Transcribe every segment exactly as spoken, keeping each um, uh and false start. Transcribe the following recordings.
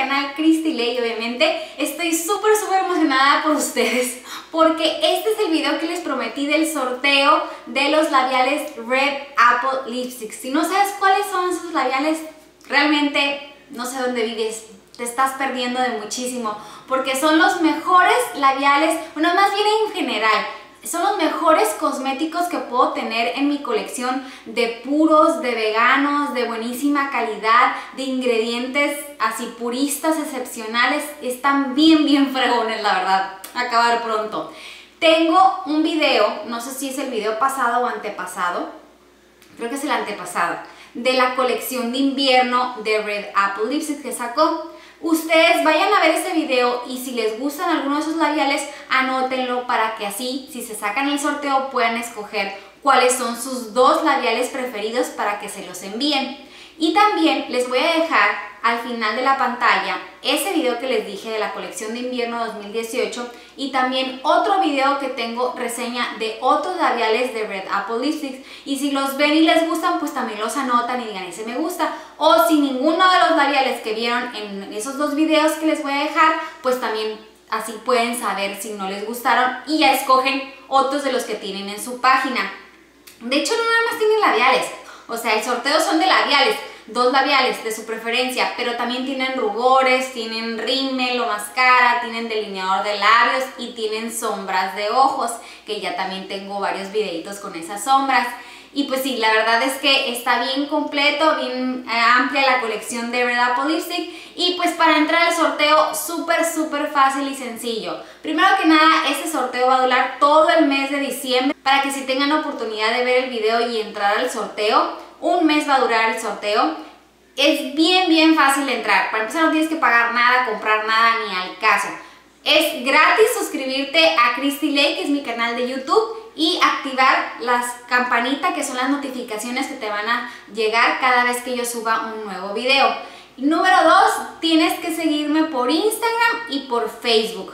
canal Christy Ley, obviamente. Estoy súper súper emocionada por ustedes porque este es el video que les prometí del sorteo de los labiales Red Apple Lipstick. Si no sabes cuáles son esos labiales, realmente no sé dónde vives, te estás perdiendo de muchísimo, porque son los mejores labiales, bueno, más bien en general, son los mejores cosméticos que puedo tener en mi colección de puros, de veganos, de buenísima calidad, de ingredientes así puristas, excepcionales. Están bien, bien fregones, la verdad. Acabar pronto. Tengo un video, no sé si es el video pasado o antepasado, creo que es el antepasado, de la colección de invierno de Red Apple Lipstick que sacó. Ustedes vayan a ver ese video y si les gustan alguno de esos labiales, anótenlo para que así, si se sacan el sorteo, puedan escoger cuáles son sus dos labiales preferidos para que se los envíen. Y también les voy a dejar al final de la pantalla ese video que les dije de la colección de invierno dos mil dieciocho y también otro video que tengo reseña de otros labiales de Red Apple Lipstick, y si los ven y les gustan, pues también los anotan y digan ese me gusta, o si ninguno de los labiales que vieron en esos dos videos que les voy a dejar, pues también así pueden saber si no les gustaron y ya escogen otros de los que tienen en su página. De hecho, no nada más tienen labiales, o sea, el sorteo son de labiales, dos labiales de su preferencia, pero también tienen rubores, tienen rímel o máscara, tienen delineador de labios y tienen sombras de ojos, que ya también tengo varios videitos con esas sombras. Y pues sí, la verdad es que está bien completo, bien eh, amplia la colección de Red Apple Lipstick. Y pues para entrar al sorteo, súper súper fácil y sencillo. Primero que nada, este sorteo va a durar todo el mes de diciembre, para que si tengan oportunidad de ver el video y entrar al sorteo. Un mes va a durar el sorteo. Es bien bien fácil entrar. Para empezar, no tienes que pagar nada, comprar nada, ni al caso. Es gratis suscribirte a Christy Ley, que es mi canal de YouTube, y activar las campanitas, que son las notificaciones que te van a llegar cada vez que yo suba un nuevo video. Número dos, tienes que seguirme por Instagram y por Facebook.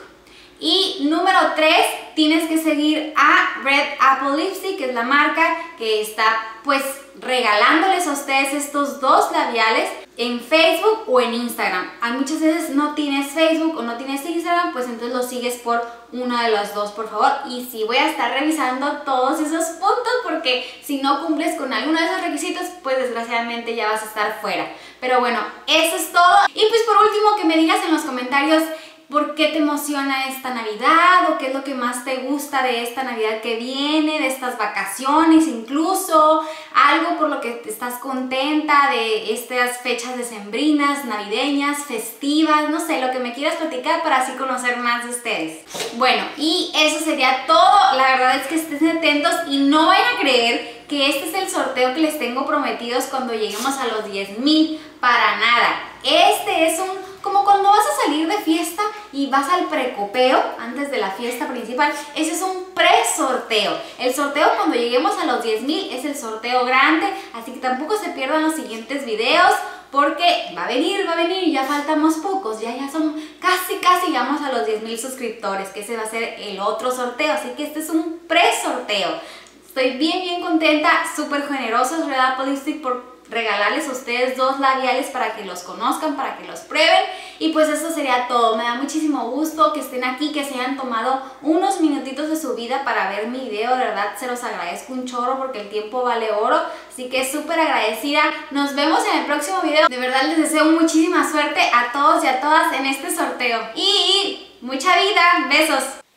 Y número tres, tienes que seguir a Red Apple Lipstick, que es la marca que está pues regalándoles a ustedes estos dos labiales en Facebook o en Instagram. Hay muchas veces no tienes Facebook o no tienes Instagram, pues entonces lo sigues por una de las dos, por favor. Y sí, voy a estar revisando todos esos puntos, porque si no cumples con alguno de esos requisitos, pues desgraciadamente ya vas a estar fuera. Pero bueno, eso es todo. Y pues por último, que me digas en los comentarios ¿por qué te emociona esta Navidad? ¿O qué es lo que más te gusta de esta Navidad que viene? De estas vacaciones incluso. Algo por lo que te estás contenta de estas fechas decembrinas, navideñas, festivas. No sé, lo que me quieras platicar para así conocer más de ustedes. Bueno, y eso sería todo. La verdad es que estén atentos y no vayan a creer que este es el sorteo que les tengo prometidos cuando lleguemos a los diez mil. Para nada. Este es un... como cuando vas a salir de fiesta y vas al precopeo antes de la fiesta principal, ese es un pre-sorteo. El sorteo cuando lleguemos a los diez mil es el sorteo grande, así que tampoco se pierdan los siguientes videos, porque va a venir, va a venir y ya faltamos pocos, ya ya son casi casi llegamos a los diez mil suscriptores, que ese va a ser el otro sorteo, así que este es un pre-sorteo. Estoy bien bien contenta, súper generosos Red Apple Lipstick por regalarles a ustedes dos labiales para que los conozcan, para que los prueben. Y pues eso sería todo. Me da muchísimo gusto que estén aquí, que se hayan tomado unos minutitos de su vida para ver mi video. De verdad se los agradezco un chorro porque el tiempo vale oro, así que súper agradecida. Nos vemos en el próximo video. De verdad les deseo muchísima suerte a todos y a todas en este sorteo y mucha vida. Besos.